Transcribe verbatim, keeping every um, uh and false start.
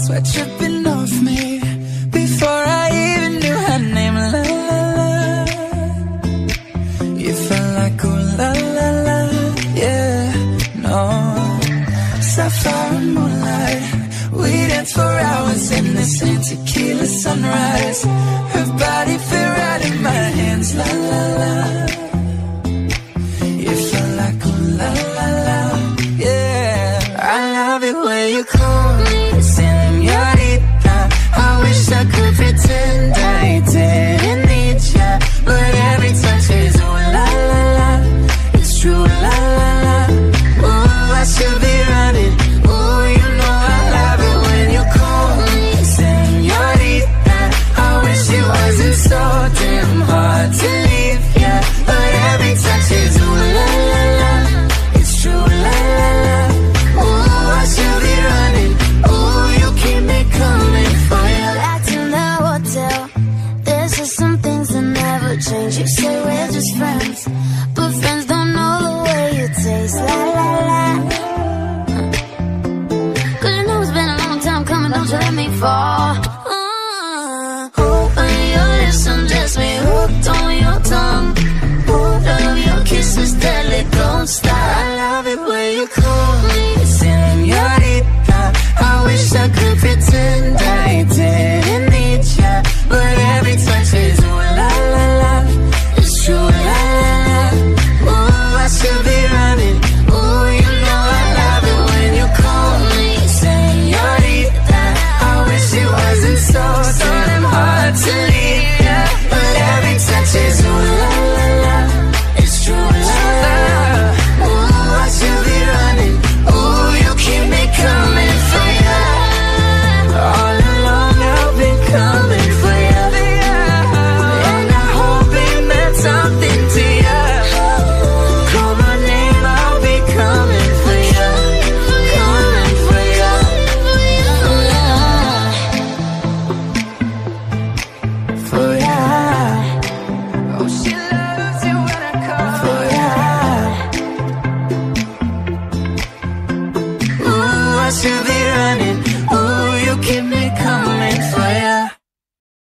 sweat dripping off me before I even knew her name. La la la, you felt like ooh la la la, yeah, no. Sapphire and moonlight, we danced for hours in the same tequila sunrise. Her body fit right in my hands, la la la. You felt like ooh la la la, yeah. I love it when you call me señorita. I wish I could pretend I didn't need ya, but every touch is ooh la la la. It's true, la la la. Ooh, I should be running. Ooh, you know I love it when you call me señorita. I wish it wasn't so damn hard to leave ya, but every touch is ooh la la la. It's true, la la la. Ooh, I should be running. Ooh, you keep me coming for ya. Back in the hotel, there's just some things that never change. You say we're just friends, but friends don't know the way you taste. La la la. Cause you know it's been a long time coming, don't you let me fall. Uh, oh, when your lips undress me, hooked on your tongue. Oh, love your kisses, deadly, don't stop. I love it when you call me señorita. I wish I could pretend I didn't need ya, but every touch is ooh la la la. It's true, la la la. Ooh, I should be running. Ooh, you know I love it when you call me señorita. I wish it wasn't so damn hard to leave ya, but every touch is ooh la la la. It's true, la la la. Ooh, I should be running. Ooh, you keep me coming for ya. All along I've been coming for ya, and I hope it meant something to ya. Call my name, I'll be coming for ya, coming for ya. For ya. Oh, she loves you when I call for ya. Ooh, I should be